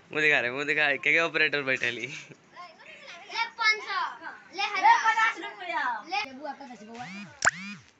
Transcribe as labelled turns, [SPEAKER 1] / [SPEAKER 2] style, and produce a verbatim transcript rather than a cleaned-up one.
[SPEAKER 1] मुंह दिखा रहे मुंह दिखा के के ऑपरेटर बैठली
[SPEAKER 2] ले पाँच सौ ले हजार पचास रुपया ले बुआ का दस बुआ